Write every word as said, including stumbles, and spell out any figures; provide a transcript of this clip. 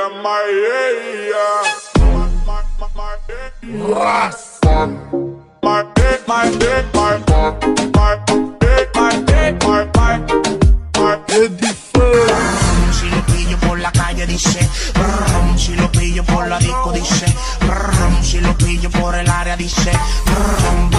Si lo pillo por la calle dice, brum, si lo pillo por la disco dice, brum, si lo pillo por el área dice, brum,